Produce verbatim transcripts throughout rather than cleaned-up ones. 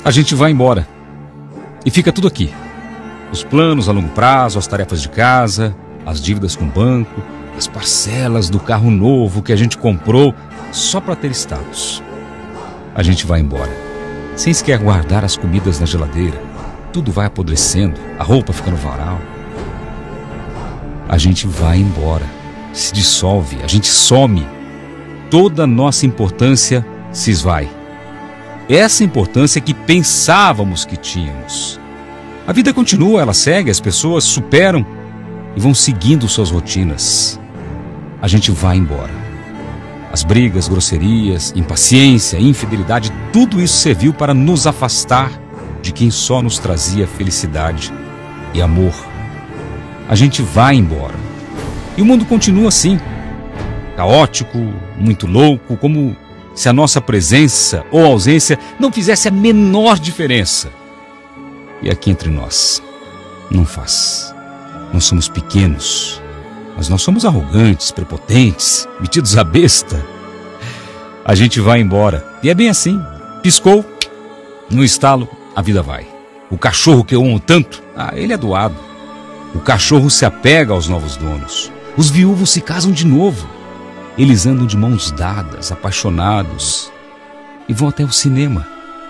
A gente vai embora e fica tudo aqui. Os planos a longo prazo, as tarefas de casa, as dívidas com o banco, as parcelas do carro novo que a gente comprou só para ter status. A gente vai embora, sem sequer guardar as comidas na geladeira. Tudo vai apodrecendo, a roupa fica no varal. A gente vai embora, se dissolve, a gente some. Toda a nossa importância se esvai. Essa importância que pensávamos que tínhamos. A vida continua, ela segue, as pessoas superam e vão seguindo suas rotinas. A gente vai embora. As brigas, grosserias, impaciência, infidelidade, tudo isso serviu para nos afastar de quem só nos trazia felicidade e amor. A gente vai embora. E o mundo continua assim, caótico, muito louco, como se a nossa presença ou ausência não fizesse a menor diferença. E aqui entre nós, não faz. Nós somos pequenos, mas nós somos arrogantes, prepotentes, metidos à besta. A gente vai embora. E é bem assim. Piscou, no estalo, a vida vai. O cachorro que eu amo tanto, ah, ele é doado. O cachorro se apega aos novos donos. Os viúvos se casam de novo. Eles andam de mãos dadas, apaixonados, e vão até o cinema.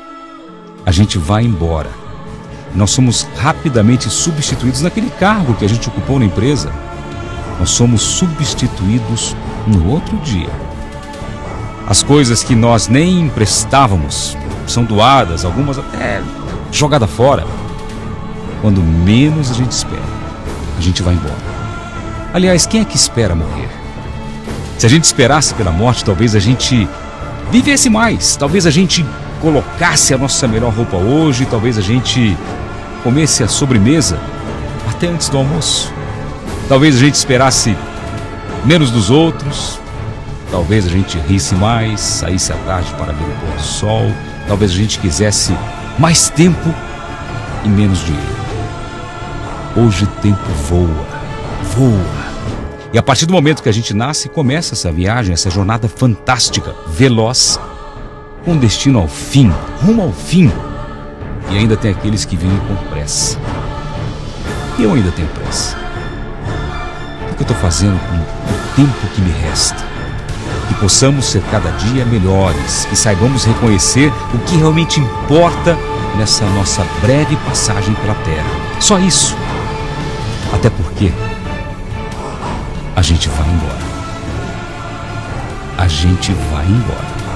A gente vai embora. Nós somos rapidamente substituídos naquele cargo que a gente ocupou na empresa. Nós somos substituídos no outro dia. As coisas que nós nem emprestávamos são doadas, algumas até jogadas fora. Quando menos a gente espera, a gente vai embora. Aliás, quem é que espera morrer? Se a gente esperasse pela morte, talvez a gente vivesse mais. Talvez a gente colocasse a nossa melhor roupa hoje. Talvez a gente comesse a sobremesa até antes do almoço. Talvez a gente esperasse menos dos outros. Talvez a gente risse mais, saísse à tarde para ver o pôr do sol. Talvez a gente quisesse mais tempo e menos dinheiro. Hoje o tempo voa, voa. E a partir do momento que a gente nasce, começa essa viagem, essa jornada fantástica, veloz, com destino ao fim, rumo ao fim. E ainda tem aqueles que vêm com pressa. E eu ainda tenho pressa. O que eu estou fazendo com o tempo que me resta? Que possamos ser cada dia melhores, que saibamos reconhecer o que realmente importa nessa nossa breve passagem pela Terra. Só isso. Até porque a gente vai embora. A gente vai embora.